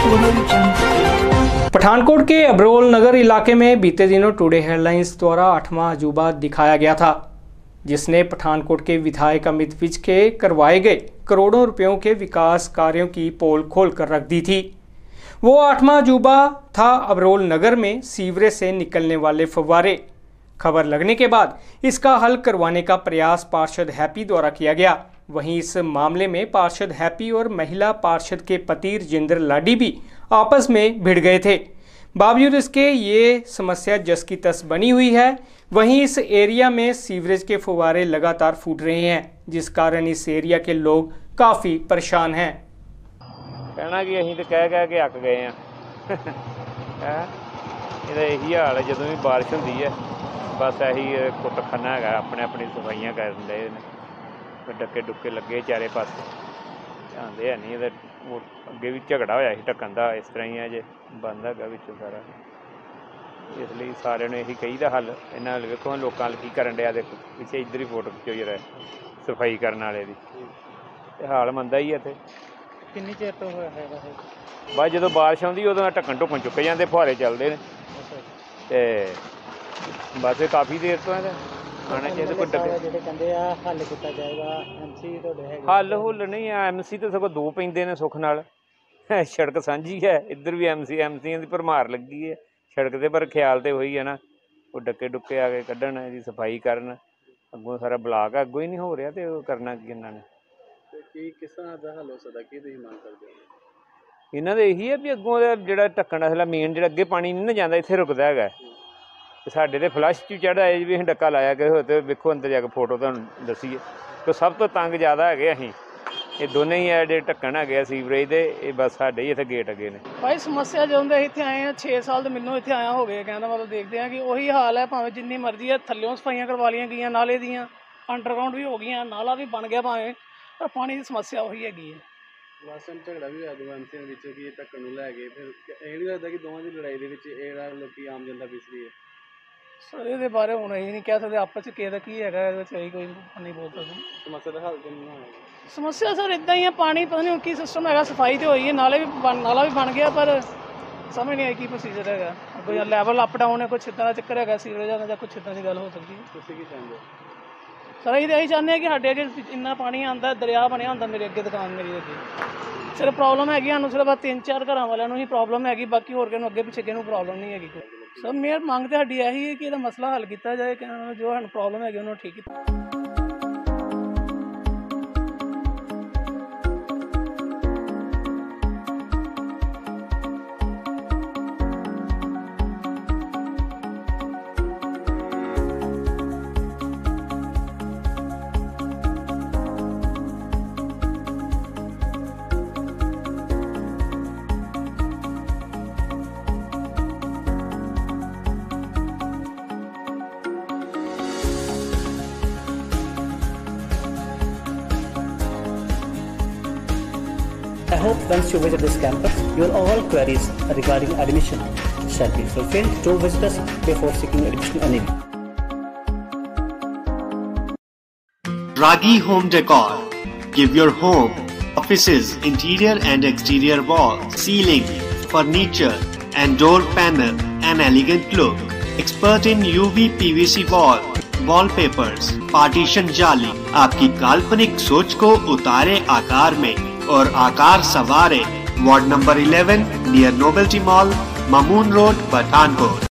पठानकोट के अबरोल नगर इलाके में बीते दिनों टुडे हेडलाइंस द्वारा 8वां अजूबा दिखाया गया था, जिसने पठानकोट के विधायक अमित विज के करवाए गए करोड़ों रुपयों के विकास कार्यों की पोल खोल कर रख दी थी। वो 8वां अजूबा था अबरोल नगर में सीवरेज से निकलने वाले फव्वारे। खबर लगने के बाद इसका हल करवाने का प्रयास पार्षद हैप्पी द्वारा किया गया। वहीं इस मामले में पार्षद हैप्पी और महिला पार्षद के पति राजेंद्र लाडी भी आपस में भिड़ गए थे। बावजूद इसके ये समस्या जस की तस बनी हुई है। वहीं इस एरिया में सीवरेज के फव्वारे लगातार फूट रहे हैं, जिस कारण इस एरिया के लोग काफ़ी परेशान हैं। कहना कि असीं तो कह के अक गए हैं। ਇਹਦਾ ਇਹੀ ਹਾਲ ਹੈ, ਜਦੋਂ ਵੀ ਬਾਰਿਸ਼ ਹੁੰਦੀ ਹੈ ਬਸ ਇਹੀ ਕੁੱਟਖਾਨਾ ਹੈਗਾ, ਆਪਣੀ ਸਫਾਈਆਂ ਕਰਨ ਦੇ ਨੇ, ਡੱਕੇ ਡੁੱਕੇ ਲੱਗੇ ਚਾਰੇ ਪਾਸੇ, ਧਿਆਨਦੇ ਹੈ ਨਹੀਂ। ਇਹਦਾ ਅੱਗੇ ਵੀ ਝਗੜਾ ਹੋਇਆ ਸੀ ਢੱਕਣ ਦਾ, ਇਸ ਤਰ੍ਹਾਂ ਹੀ ਹੈ ਜੇ ਬੰਦ ਹੈਗਾ ਵਿੱਚੋਂ ਸਾਰਾ। ਇਸ ਲਈ ਸਾਰਿਆਂ ਨੂੰ ਇਹੀ ਕਹੀਦਾ ਹੱਲ। ਇਹਨਾਂ ਨਾਲ ਵੇਖੋ ਲੋਕਾਂ ਕੀ ਕਰਨ ਡਿਆ, ਦੇਖੋ ਪਿੱਛੇ ਇੱਧਰ ਹੀ ਫੋਟੋ ਖਿੱਚੋਈ ਰਹੇ ਸਫਾਈ ਕਰਨ ਵਾਲੇ ਦੀ, ਤੇ ਹਾਲ ਮੰਦਾ ਹੀ ਇੱਥੇ। ਕਿੰਨੀ ਚਿਰ ਤੋਂ ਹੋਇਆ ਹੈਗਾ ਇਹ? ਬਸ ਜਦੋਂ ਬਾਰਿਸ਼ ਆਉਂਦੀ ਉਦੋਂ ਢੱਕਣ ਢੁੱਕਣ ਚੁੱਕੇ ਜਾਂਦੇ, ਫੁਹਾਰੇ ਚੱਲਦੇ ਨੇ, ਤੇ ਬਸ ਕਾਫੀ ਦੇਰ ਤੋਂ ਇਹਦਾ ਆਉਣਾ ਚਾਹੀਦਾ ਕੋਈ ਢੱਕੇ। ਜਿਹੜੇ ਕਹਿੰਦੇ ਆ ਹੱਲ ਕੀਤਾ ਜਾਏਗਾ, ਐਮਸੀ ਤੁਹਾਡੇ ਹੈਗੇ? ਹੱਲ ਹੁੱਲ ਨਹੀਂ ਆ, ਐਮਸੀ ਤੇ ਸਗੋਂ ਦੋ ਪੈਂਦੇ ਨੇ ਸੁੱਖ ਨਾਲ। ਸੜਕ ਸਾਂਝੀ ਹੈ, ਇੱਧਰ ਵੀ ਐਮਸੀਆਂ ਦੀ ਭਰਮਾਰ ਲੱਗੀ ਹੈ ਸੜਕ ਤੇ, ਪਰ ਖਿਆਲ ਤੇ ਉਹੀ ਹੈ ਨਾ, ਉਹ ਡੱਕੇ ਡੁੱਕੇ ਆ ਕੇ ਕੱਢਣ, ਇਹਦੀ ਸਫਾਈ ਕਰਨ। ਅੱਗੋਂ ਸਾਰਾ ਬਲਾਕ ਅੱਗੋਂ ਹੀ ਨਹੀਂ ਹੋ ਰਿਹਾ, ਤੇ ਉਹ ਕਰਨਾ ਕੀ ਇਹਨਾਂ ਨੇ? ਕੀ ਕਿਸ ਤਰ੍ਹਾਂ ਦਾ ਹੱਲ ਹੋ ਸਕਦਾ, ਕੀ ਤੁਸੀਂ ਮੰਗ ਕਰਦੇ ਹੋ? ਇਹਨਾਂ ਦਾ ਇਹੀ ਹੈ ਵੀ ਅੱਗੋਂ ਜਿਹੜਾ ਢੱਕਣ ਅਸਲਾ ਮੇਨ ਜਿਹੜਾ ਅੱਗੇ ਪਾਣੀ ਨਹੀਂ ਨਾ ਜਾਂਦਾ, ਇੱਥੇ ਰੁਕਦਾ ਹੈਗਾ। ਤੇ ਸਾਡੇ ਤੇ ਫਲਸ਼ 'ਚ ਚੜ੍ਹ ਆਏ ਵੀ ਅਸੀਂ ਡੱਕਾ ਲਾਇਆ ਕਿ ਹੋ, ਤੇ ਵੇਖੋ ਅੰਦਰ ਜਾ ਕੇ ਫੋਟੋ ਤੁਹਾਨੂੰ ਦੱਸੀਏ। ਤੇ ਸਭ ਤੋਂ ਤੰਗ ਜ਼ਿਆਦਾ ਹੈਗੇ ਅਸੀਂ, ਇਹ ਦੋਨੇ ਹੀ ਆ ਜਿਹੜੇ ਢੱਕਣ ਹੈਗੇ ਆ ਸੀਵਰੇਜ ਦੇ, ਇਹ ਬਸ ਸਾਡੇ ਹੀ ਇੱਥੇ ਗੇਟ ਅੱਗੇ ਨੇ। ਭਾਈ ਸਮੱਸਿਆ ਜਦੋਂ ਦੇ ਇੱਥੇ ਆਏ ਆ 6 ਸਾਲ ਤੋਂ ਮੈਨੂੰ ਇੱਥੇ ਆਇਆ ਹੋ ਗਏ, ਕਹਿੰਦਾ ਮਤਲਬ ਦੇਖਦੇ ਆ ਕਿ ਉਹੀ ਹਾਲ ਹੈ। ਭਾਵੇਂ ਜਿੰਨੀ ਮਰਜ਼ੀ ਹੈ ਥੱਲਿਓਂ ਸਫਾਈਆਂ ਕਰਵਾ ਲਈਆਂ ਗਈਆਂ, ਨਾਲੇ ਦੀਆਂ ਅੰਡਰਗਰਾਊਂਡ ਵੀ ਹੋ ਗਈਆਂ, ਨਾਲਾ ਵੀ ਬਣ ਗਿਆ ਭਾਵੇਂ, ਪਰ ਪਾਣੀ ਦੀ ਸਮੱਸਿਆ ਉਹੀ ਹੈਗੀ ਹੈ। ਲਾਸਟ ਟਾਈਮ ਝਗੜਾ ਵੀ ਹੋਇਆ ਦੋ ਐਮਸੀਆਂ ਵਿੱਚ ਕਿ ਇਹ ਢੱਕਣ ਨੂੰ ਲੈ ਕੇ, ਫਿਰ ਇਹ ਨਹੀਂ ਲੱਗਦਾ ਕਿ ਦੋਵਾਂ ਦੀ ਲੜਾਈ ਦੇ ਵਿੱਚ ਇਹ ਲੋਕੀ ਆਮ ਜਨਤਾ ਪਿਸ ਰਹੀ ਹੈ? ਸਰ ਇਹਦੇ ਬਾਰੇ ਹੁਣ ਅਸੀਂ ਨਹੀਂ ਕਹਿ ਸਕਦੇ, ਆਪਸ 'ਚ ਕਿਸੇ ਦਾ ਕੀ ਹੈਗਾ, ਇਹਦੇ ਵਿੱਚ ਅਸੀਂ ਕੋਈ ਨਹੀਂ ਬੋਲ ਸਕਦੇ। ਸਮੱਸਿਆ ਦਾ ਹੱਲ ਕਿਵੇਂ ਹੋਏਗਾ? ਸਮੱਸਿਆ ਸਰ ਇੱਦਾਂ ਹੀ ਹੈ, ਪਾਣੀ ਪਤਾ ਨਹੀਂ ਕੀ ਸਿਸਟਮ ਹੈਗਾ, ਸਫਾਈ ਤਾਂ ਹੋਈ ਹੈ, ਨਾਲਾ ਵੀ ਬਣ ਗਿਆ, ਪਰ ਸਮਝ ਨਹੀਂ ਆਈ ਕੀ ਪ੍ਰੋਸੀਜਰ ਹੈਗਾ, ਕੋਈ ਲੈਵਲ ਅਪ ਡਾਊਨ ਹੈ, ਕੁਛ ਇੱਦਾਂ ਦਾ ਚੱਕਰ ਹੈਗਾ ਸੀਵਰੇਜ ਦਾ, ਜਾਂ ਕੁਛ ਇੱਦਾਂ ਦੀ ਗੱਲ ਹੋ ਸਕਦੀ ਹੈ। ਤੁਸੀਂ ਕੀ ਚਾਹੁੰਦੇ ਹੋ? ਸਰ ਅਸੀਂ ਤਾਂ ਇਹੀ ਚਾਹੁੰਦੇ ਹਾਂ ਕਿ ਸਾਡੇ ਅੱਗੇ ਇੰਨਾ ਪਾਣੀ ਆਉਂਦਾ, ਦਰਿਆ ਬਣਿਆ ਹੁੰਦਾ ਮੇਰੇ ਅੱਗੇ, ਦੁਕਾਨ ਮੇਰੀ ਅੱਗੇ। ਸਿਰਫ ਪ੍ਰੋਬਲਮ ਹੈਗੀ ਸਾਨੂੰ, ਸਿਰਫ 3-4 ਘਰਾਂ ਵਾਲਿਆਂ ਨੂੰ ਹੀ ਪ੍ਰੋਬਲਮ ਹੈਗੀ, ਬਾਕੀ ਹੋਰ ਕਿਸੇ ਨੂੰ ਅੱਗੇ ਪਿੱਛੇ ਕਿਸੇ ਨੂੰ ਪ੍ਰੋਬਲਮ ਨਹੀਂ ਹੈਗੀ ਕੋਈ। ਸਰ ਮੇਰੀ ਮੰਗ ਤਾਂ ਸਾਡੀ ਇਹੀ ਹੈ ਕਿ ਇਹਦਾ ਮਸਲਾ ਹੱਲ ਕੀਤਾ ਜਾਏ, ਕਿ ਜੋ ਸਾਨੂੰ ਪ੍ਰੋਬਲਮ ਹੈਗੀ ਉਹਨੂੰ ਠੀਕ ਕੀਤਾ। I hope once you visit this campus, your all queries regarding admission shall be fulfilled. Do visit us before seeking admission anyway. Ragi Home Decor. Give your home, offices, interior and exterior walls, ceiling, furniture and door panel an elegant look. Expert in UV PVC wallpapers, partition जाली आपकी काल्पनिक सोच को उतारे आकार में और आकार संवारे। Ward number 11 near novelty mall, Mamoon road, Pathankot.